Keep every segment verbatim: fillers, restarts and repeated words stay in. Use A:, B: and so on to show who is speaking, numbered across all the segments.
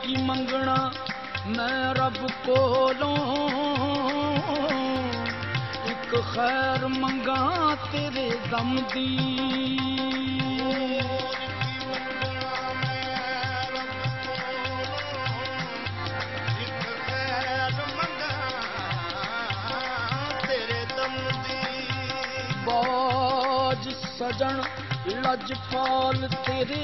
A: की मंगना मैं रब कोलों एक खैर मंगा तेरे दम दी बाज सजन लजपाल तेरे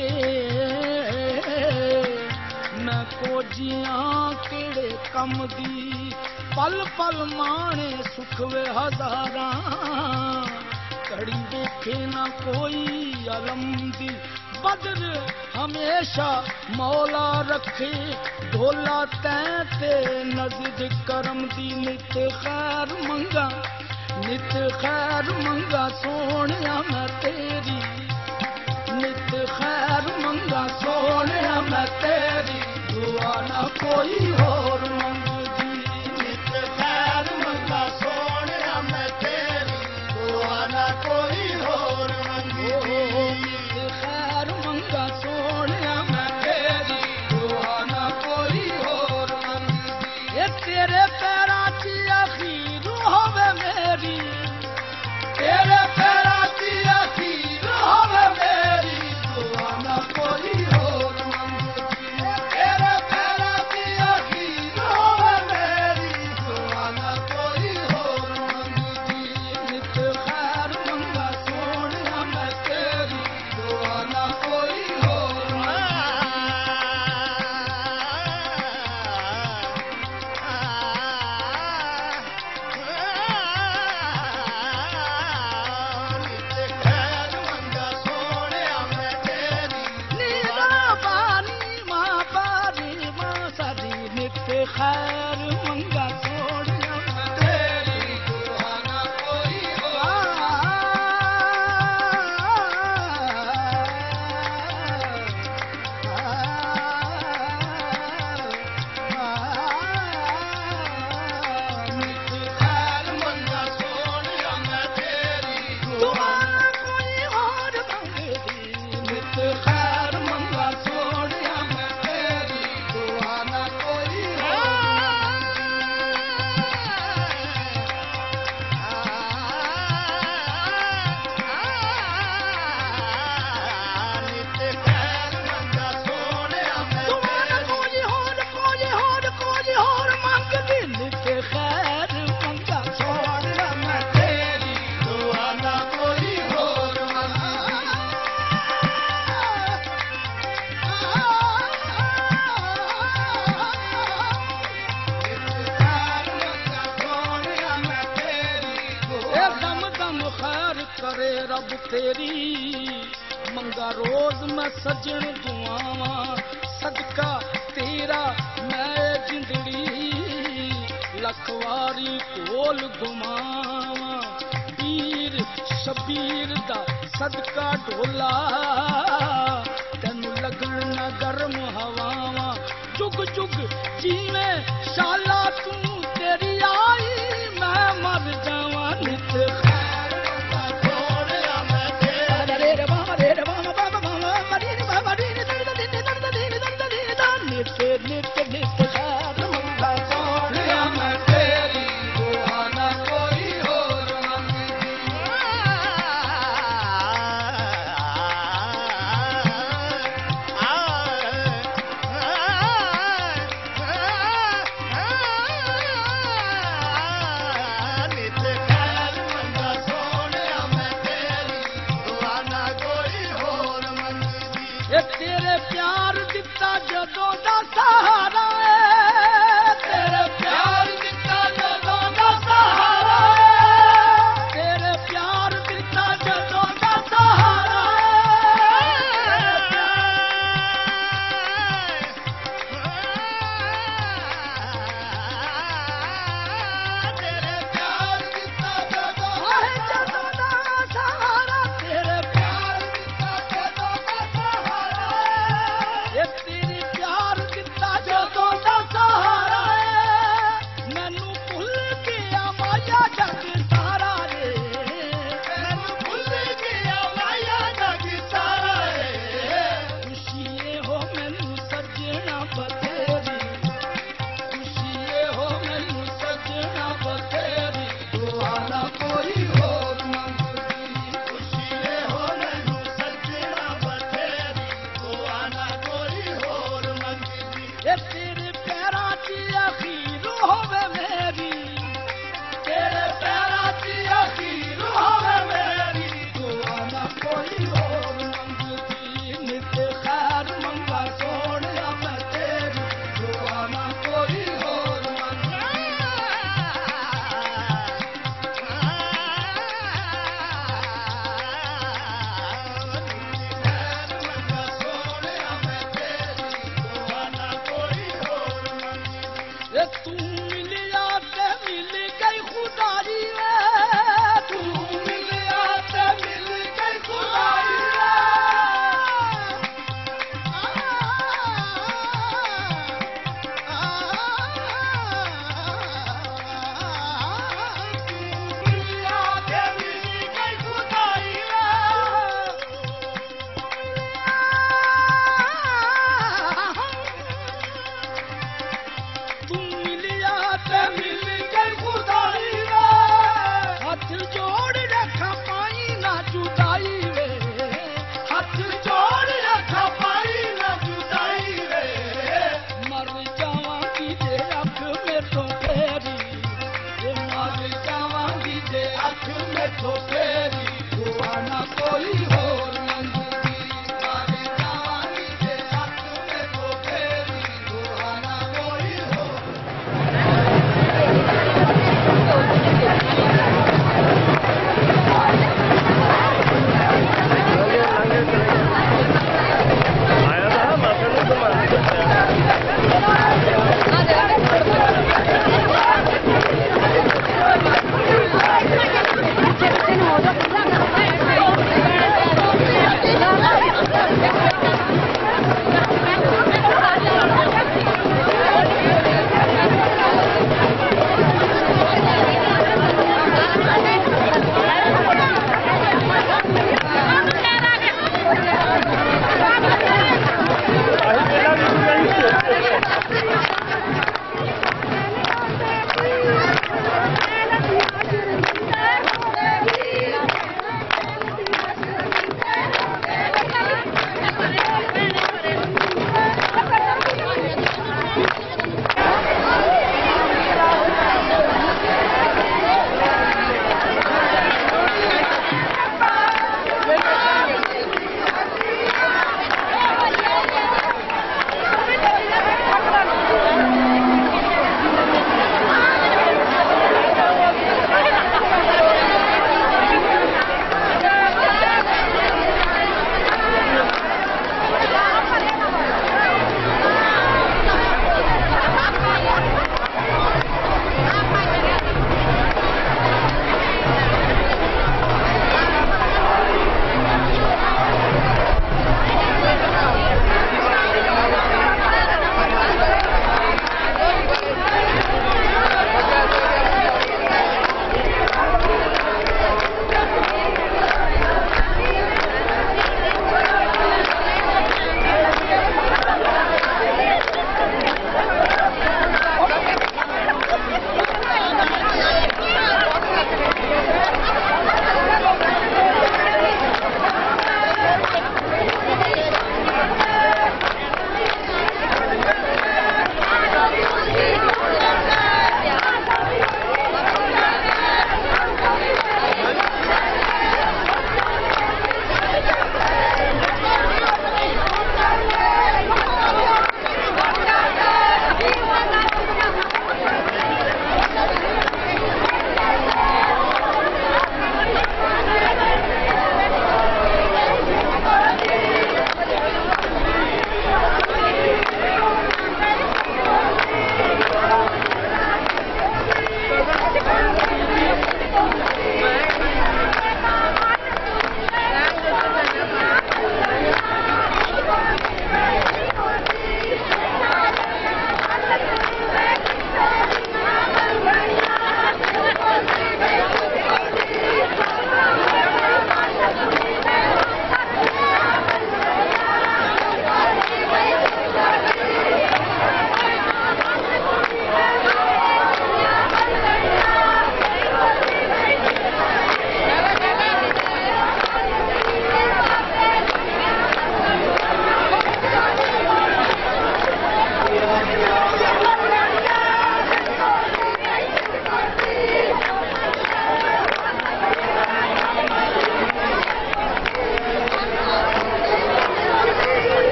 A: मैं कोजियां केड़े कम दी पल पल माने सुख वे हजारा कड़ी देखे ना कोई अलम दी बदर हमेशा मौला रखे ढोला तैते नज़द करम दी नित खैर मंगा नित खैर मंगा सोनिया मैं तेरी नित खैर मंगा सोनिया मैं तेरी दुआ ना कोई और मंगदी नित खैर मंगा सोनिया मैं तेरी दुआ ना कोई और मंगदी नित खैर मंगा सोनिया मैं तेरी दुआ ना कोई और मंगदी ये तेरे पैरां च अखीर होवे मेरी तेरे पैरां च अखीर होवे मेरी दुआ ना कोई और मंगदी तेरे पैरां च अखीर होवे मेरी दुआ ना कोई और मंगदी नित खैर मंगा सोनिया मैं तेरी दुआ ना कोई और खैर मंगा सोनिया मैं तेरी दुआ ना कोई नित खैर मंगा सोनिया मैं तेरी दुआ कोई और मंगदी नित खैर मंगा सोनिया मैं तेरी दुआ ना कोई करे रब तेरी मंगा रोज मैं सजन दुआवा सदका तेरा मैं जिंदड़ी लखवारी कोल घुमावा पीर शबीर दा सदका ढोला तेनू लगन ना गर्म हवावा जुग जुग जीवे शाला तू तेरी आई मैं मर जावा नित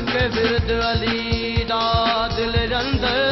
A: के विरद अली दा दिल रंदर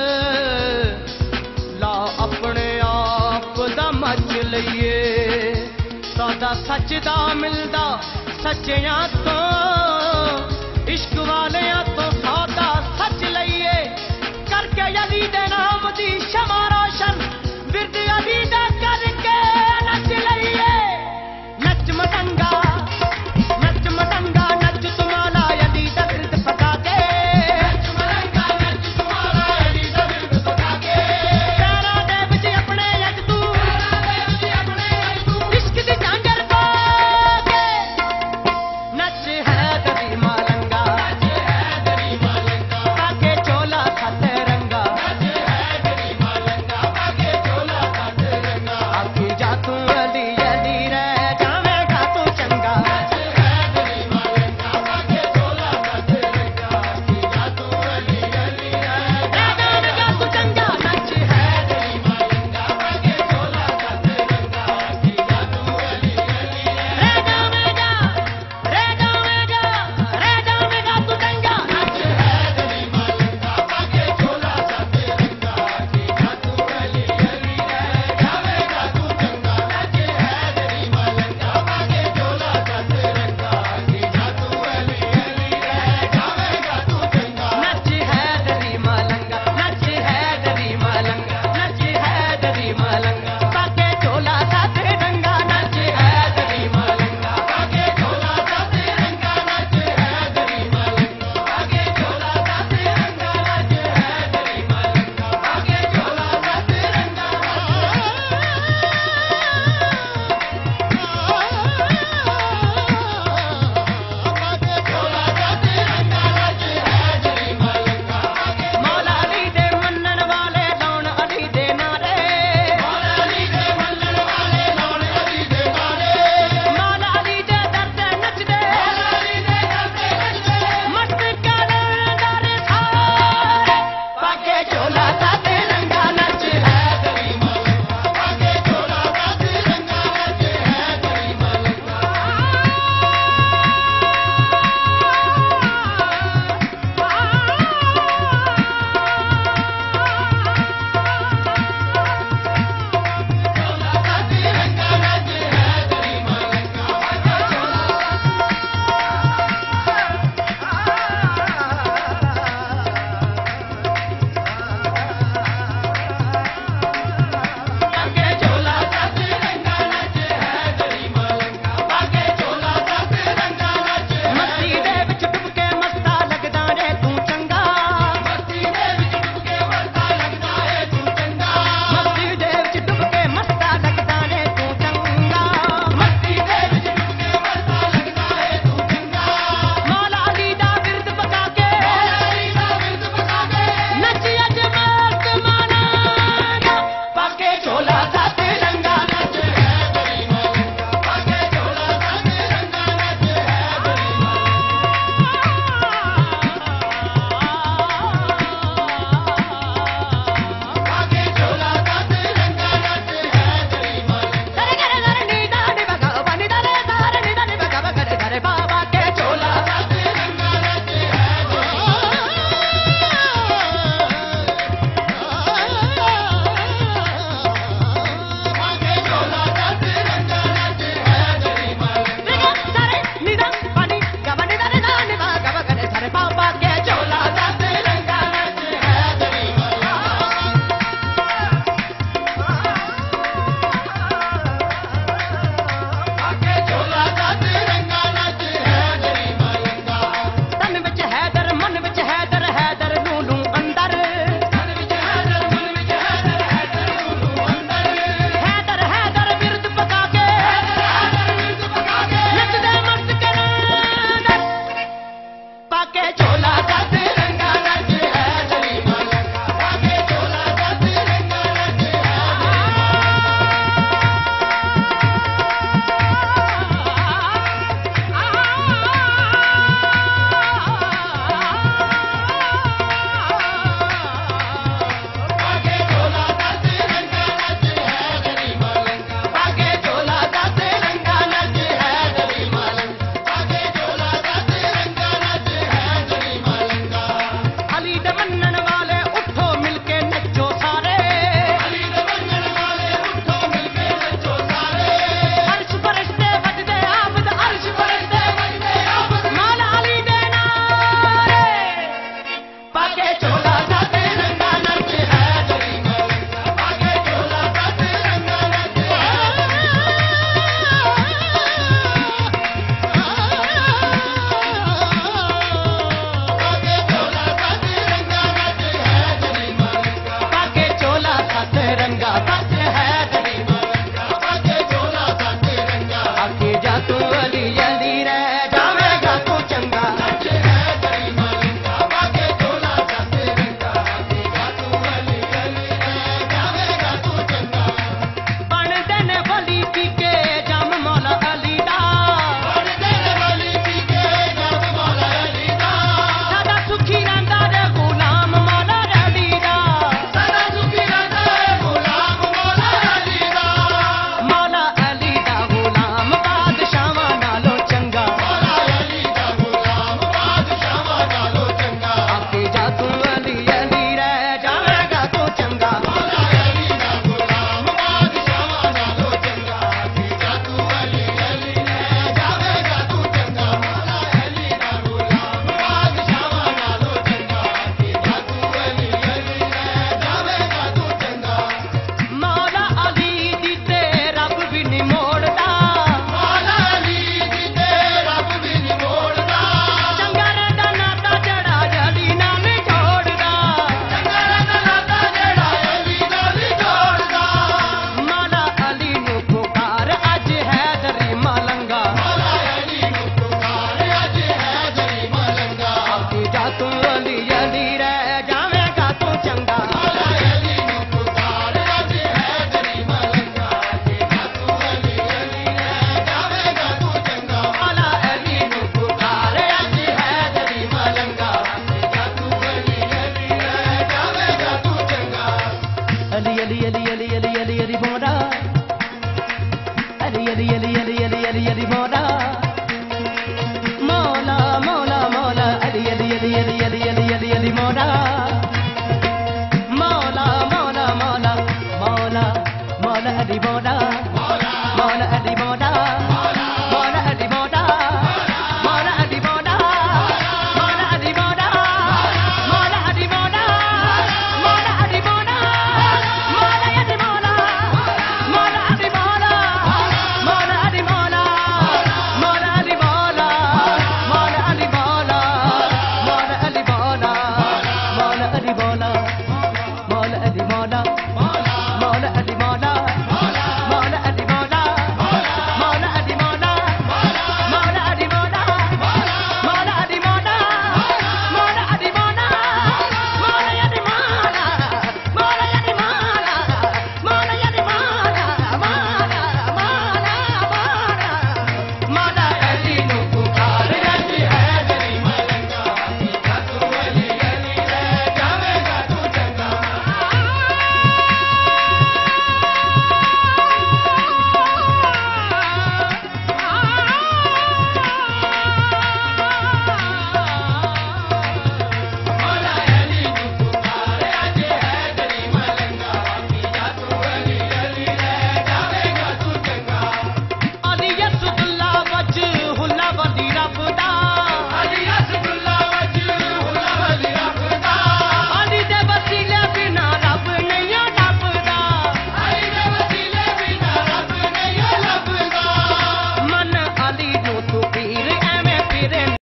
A: ला अपने आप दा मच लईए सादा सच दा मिलदा सच्चियां तो इश्क वालियां तो सादा सच लईए करके अली दे नाम दी शमा रोशन विरद अली दा करके नच लईए नच मटंगा नच मटंगा नच तुम्हारा अली दा विरद पका के नच मटंगा नच तुम्हारा अली दा विरद पका के पैरा दे विच अपने अज तू पैरा दे विच अपने अज तू इश्क दी झांझर पा के नच है दरी मालंगा नच है दरी मालंगा पाके चोला खाते रंगा नच है दरी मालंगा पाके चोला खाते रंगा आखी जा तू अली अली रह जावेगा तू चंगा नच है दरी मालंगा पाके चोला खाते रंगा आखी जा तू अली अली रह जावेगा तू चंगा नच है दरी मालंगा पाके चोला खाते रंगा आखी जा तू अली अली रह जावेगा रह जावेगा रह जावेगा तू चंगा नच है दरी मालंगा पाके चोला खाते रंगा आखी जा तू अली अली रह जावेगा तू चंगा नच है दरी मालंगा पाके चोला खाते रंगा आखी जा तू अली अली रह जावेगा तू चंगा नच है दरी मालंगा नच है दरी मालंगा नच है दरी मालंगा पाके चोला खाते रंगा नच है दरी मालंगा पाके चोला खाते रंगा नच है दरी मालंगा पाके चोला खाते रंगा नच है दरी मालंगा पाके चोला खाते रंगा मौला अली दे मन्नण वाले लाउण अली दे नारे मौला अली दे मन्नण वाले लाउण अली दे नारे मौला अली दे दर ते नचदे मौला अली दे दर ते नचदे मस्त कलंदर सारे पाके चोला खाते रंगा नच है दरी मालंगा पाके चोला खाते रंगा नच है दरी मालंगा चोला खाते रंगा नच है दरी मालंगा पाके चोला खाते रंगा नच है दरी मालंगा पाके चोला खाते रंगा नच मस्ती दे विच डुब के मस्ता लगदा रे तू चंगा मस्ती दे विच डुब के मस्ता लगदा रे तू चंगा मस्ती दे विच डुब के मस्ता लगदा रे तू चंगा मस्ती दे विच डुब के मस्ता लगदा रे तू चंगा मौला अली दा विरद पका के मौला अली दा विरद पका के नच अज मस्त मानांगा पाके चोला खाते रंगा नच है दरी मालंगा पाके चोला खाते रंगा नच है दरी मालंगा पाके चोला खाते रंगा नच है दरी मालंगा करे करे करे नीदा नी बगा बनी दरे सारे नीदा नी बगा करे करे बाबा के चोला खाते रंगा नच है दरी पाके चोला खाते रंगा नच है दरी मालंगा सारे नीदा बनी गबनी दरे दानी बगा करे करे बाबा के चोला खाते रंगा नच है दरी पाके चोला खाते रंगा नच है दरी मालंगा तन विच हैदर मन विच हैदर हैदर नूनू अंदर तन विच हैदर मन विच हैदर हैदर नूनू अंदर हैदर हैदर विरद पका के हैदर हैदर विरद पका के नचदे मस्त कलंदर पाके चोला खाते